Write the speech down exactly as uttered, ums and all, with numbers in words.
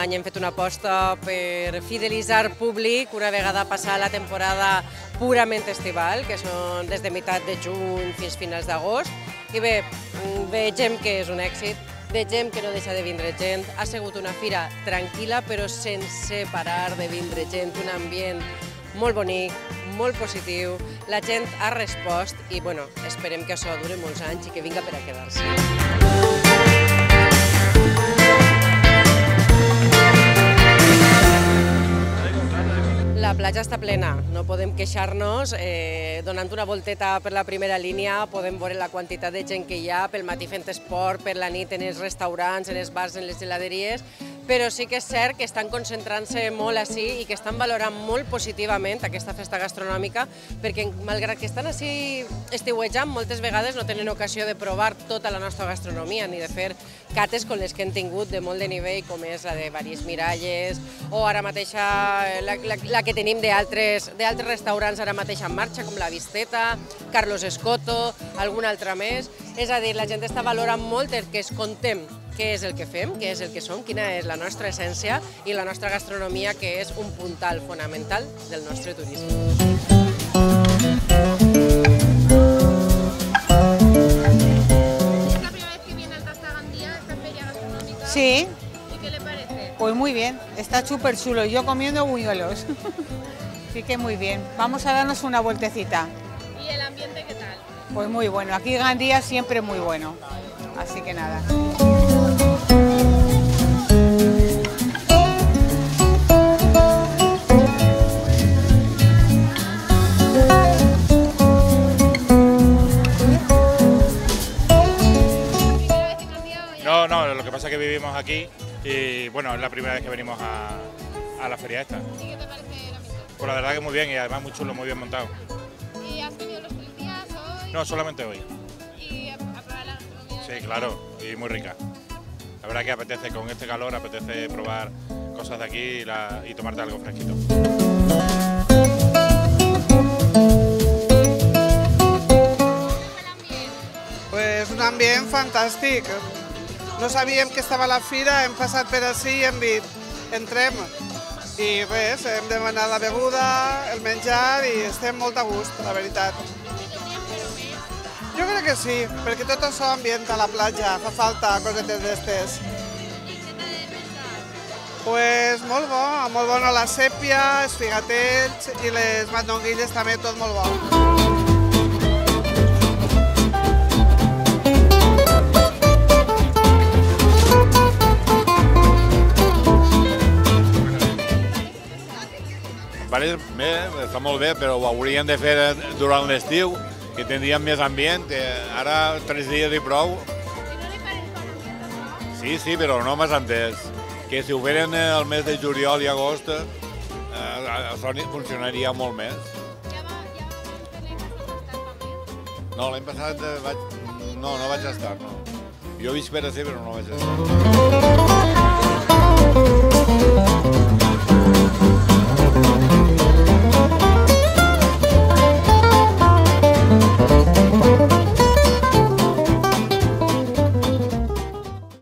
any hem fet una aposta per fidelitzar públic una vegada passada la temporada purament estival, que són des de meitat de juny fins finals d'agost. I bé, vegem que és un èxit, vegem que no deixa de vindre gent. Ha sigut una fira tranquil·la, però sense parar de vindre gent, un ambient molt bonic, molt positiu, la gent ha respost i bueno, esperem que això dure molts anys i que vinga per a quedar-se. La platja està plena, no podem queixar-nos. Eh, donant una volteta per la primera línia podem veure la quantitat de gent que hi ha, pel matí fent esport, per la nit en els restaurants, en els bars, en les geladeries, però sí que és cert que estan concentrant-se molt així i que estan valorant molt positivament aquesta festa gastronòmica, perquè malgrat que estan així estiuejant, moltes vegades no tenen ocasió de provar tota la nostra gastronomia ni de fer cates com les que hem tingut de molt de nivell, com és la de Varis Miralles o ara mateixa la, la, la que tenim d'altres restaurants ara mateix en marxa, com la Visteta, Carlos Escoto, alguna altra més. És a dir, la gent està valorant molt el que es contem què és el que fem, què és el que som, quina és la nostra essència i la nostra gastronomia, que és un puntal fonamental del nostre turisme. Sí. ¿Y qué le parece? Pues muy bien, está súper chulo. Yo comiendo buñuelos. Así que muy bien. Vamos a darnos una vueltecita. ¿Y el ambiente qué tal? Pues muy bueno. Aquí Gandía siempre muy bueno. Así que nada. No, no, lo que pasa es que vivimos aquí y bueno, es la primera vez que venimos a, a la feria esta. ¿Y qué te parece el ambiente? Pues la verdad que muy bien y además muy chulo, muy bien montado. ¿Y has venido los tres días hoy? No, solamente hoy. ¿Y a, a probar la gastronomía? Sí, claro, y muy rica. La verdad que apetece, con este calor apetece probar cosas de aquí y, la, y tomarte algo fresquito. Pues un ambient fantàstic. No sabíem que estava a la fira, hem passat per ací i hem dit, entrem. I res, hem demanat la beguda, el menjar i estem molt a gust, la veritat. Jo crec que sí, perquè tot això ambienta la platja, fa falta cosetes d'estes. Pues molt bo, molt bona la sèpia, els figatells i les mandonguilles també, tot molt bo. Bé, està molt bé, però ho hauríem de fer durant l'estiu, que tindríem més ambient. Ara tres dies i prou. Sí, sí, però no m'has entès. Que si ho feren el mes de juliol i agost, això funcionaria molt més. No, l'any passat vaig... No, no vaig estar, no. Jo visc per ací, però no vaig estar.